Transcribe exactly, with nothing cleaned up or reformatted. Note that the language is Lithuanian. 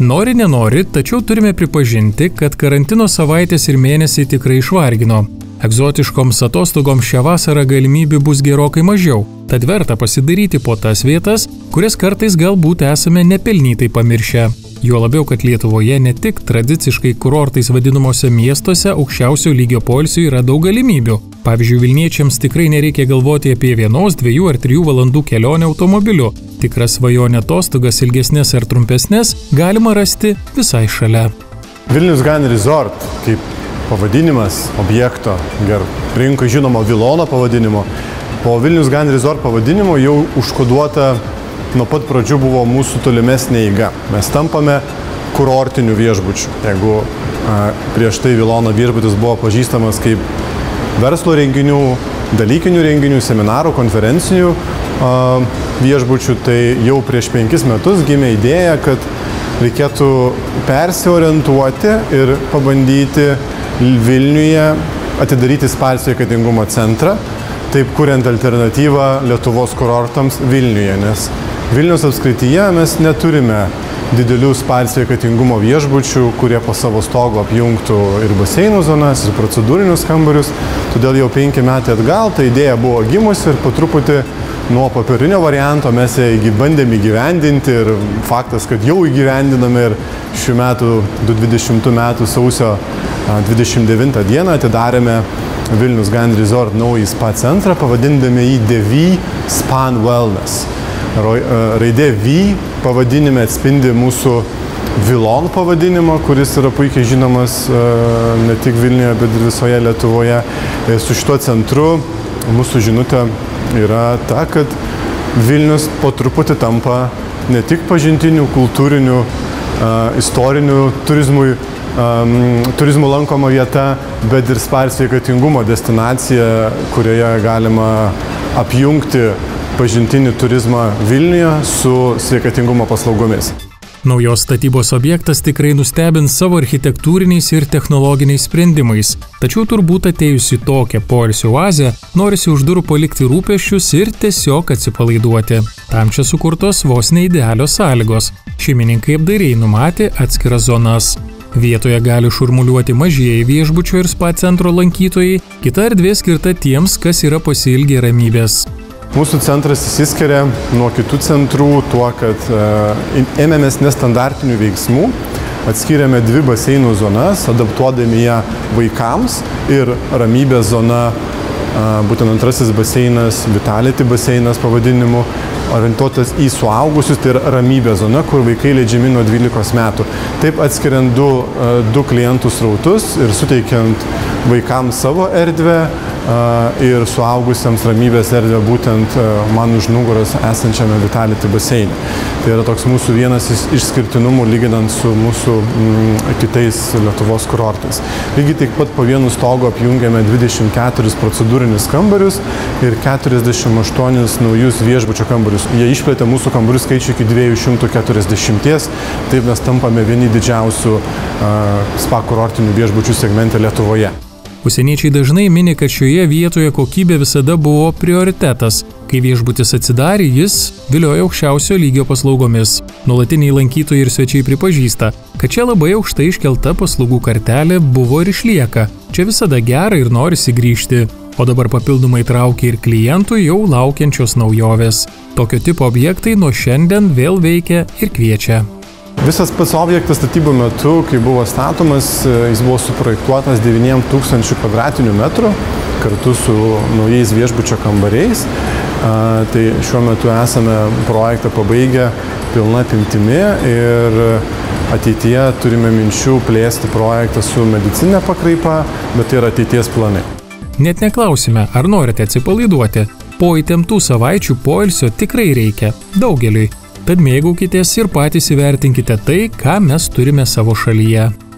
Nori nenori, tačiau turime pripažinti, kad karantino savaitės ir mėnesiai tikrai išvargino. Egzotiškoms atostogoms šią vasarą galimybių bus gerokai mažiau, tad verta pasidaryti po tas vietas, kurias kartais galbūt esame nepelnytai pamiršę. Juo labiau, kad Lietuvoje ne tik tradiciškai kurortais vadinamuose miestuose aukščiausio lygio poilsių yra daug galimybių. Pavyzdžiui, Vilniečiams tikrai nereikia galvoti apie vienos, dviejų ar trijų valandų kelionę automobiliu. Tikras svajonė atostogas ilgesnės ar trumpesnės galima rasti visai šalia. Vilnius Gan Resort, kaip pavadinimas objekto, ger, rinkai žinomo Vilono pavadinimo, po Vilnius Gan Resort pavadinimo jau užkoduota nuo pat pradžių buvo mūsų tolimesnė eiga. Mes tampame kurortinių viešbučių. Jeigu a, prieš tai Vilono viešbutis buvo pažįstamas kaip verslo renginių, dalykinių renginių, seminarų, konferencinių a, viešbučių, tai jau prieš penkis metus gimė idėja, kad reikėtų persiorientuoti ir pabandyti Vilniuje atidaryti spa ir sveikatingumo centrą, taip kuriant alternatyvą Lietuvos kurortams Vilniuje, nes Vilniaus apskrityje mes neturime didelių spa ir sveikatingumo viešbučių, kurie po savo stogu apjungtų ir baseinų zonas, ir procedūrinius kambarius. Todėl jau penki metai atgal ta idėja buvo gimusi ir po truputį nuo popierinio varianto mes ją bandėme įgyvendinti ir faktas, kad jau įgyvendiname ir šių metų, du tūkstančiai dvidešimtų metų sausio dvidešimt devintą dieną atidarėme Vilnius Gan Resort naują spa centrą, pavadindami jį D V Spa and Wellness. Raidė V pavadinime atspindi mūsų Vilon pavadinimą, kuris yra puikiai žinomas ne tik Vilniuje, bet ir visoje Lietuvoje. Ir su šituo centru mūsų žinutė yra ta, kad Vilnius po truputį tampa ne tik pažintinių, kultūrinių, istorinių turizmui, turizmų lankoma vieta, bet ir spa ir sveikatingumo destinacija, kurioje galima apjungti pažintinį turizmą Vilniuje su sveikatingumo paslaugomis. Naujos statybos objektas tikrai nustebins savo architektūriniais ir technologiniais sprendimais, tačiau turbūt atėjus į tokią poilsio oazę, norisi už durų palikti rūpesčius ir tiesiog atsipalaiduoti. Tam čia sukurtos vos neidealios sąlygos. Šeimininkai apdairiai numatė atskiras zonas. Vietoje gali šurmuliuoti mažieji viešbučio ir spa centro lankytojai, kita erdvė skirta tiems, kas yra pasiilgę ramybės. Mūsų centras išsiskiria nuo kitų centrų tuo, kad e, ėmėmės nestandartinių veiksmų, atskiriame dvi baseinų zonas, adaptuodami ją vaikams ir ramybės zona, e, būtent antrasis baseinas, Vitality baseinas pavadinimu, orientuotas į suaugusius, tai yra ramybės zona, kur vaikai leidžiami nuo dvylikos metų. Taip atskiriant du, e, du klientų srautus ir suteikiant vaikams savo erdvę, ir suaugusiems ramybės erdvę būtent man už nugaros esančiame Vitality baseine. Tai yra toks mūsų vienas išskirtinumų lyginant su mūsų m, kitais Lietuvos kurortais. Lygiai taip pat po vienu stogu apjungėme dvidešimt keturis procedūrinius kambarius ir keturiasdešimt aštuonis naujus viešbučio kambarius. Jie išplėtė mūsų kambarių skaičių iki dviejų šimtų keturiasdešimties, taip mes tampame vieni didžiausių uh, spa kurortinių viešbučių segmente Lietuvoje. Užsieniečiai dažnai mini, kad šioje vietoje kokybė visada buvo prioritetas. Kai viešbutis atsidarė, jis viliojo aukščiausio lygio paslaugomis. Nuolatiniai lankytojai ir svečiai pripažįsta, kad čia labai aukštai iškelta paslaugų kartelė buvo ir išlieka. Čia visada gera ir norisi grįžti. O dabar papildomai traukia ir klientų jau laukiančios naujovės. Tokio tipo objektai nuo šiandien vėl veikia ir kviečia. Visas pats objektas statybų metu, kai buvo statomas, jis buvo suprojektuotas devynių tūkstančių kvadratinių metrų kartu su naujais viešbučio kambariais. A, tai šiuo metu esame projektą pabaigę pilna apimtimi ir ateityje turime minčių plėsti projektą su medicinine pakraipa, bet tai yra ateities planai. Net neklausime, ar norite atsipalaiduoti. Po įtemptų savaičių poilsio tikrai reikia daugeliui. Tad mėgaukitės ir patys įvertinkite tai, ką mes turime savo šalyje.